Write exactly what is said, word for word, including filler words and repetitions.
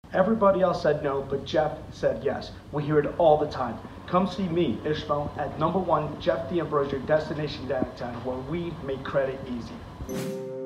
Everybody else said no, but Jeff said yes. We hear it all the time. Come see me, Ishmael, at number one Jeff D'Ambrosio Destination Downtown, where we make credit easy.